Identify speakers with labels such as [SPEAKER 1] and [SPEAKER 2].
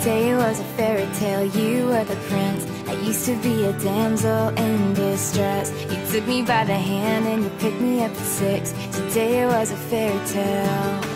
[SPEAKER 1] Yesterday was a fairy tale, you were the prince. I used to be a damsel in distress. You took me by the hand and you picked me up at 6. Today it was a fairy tale.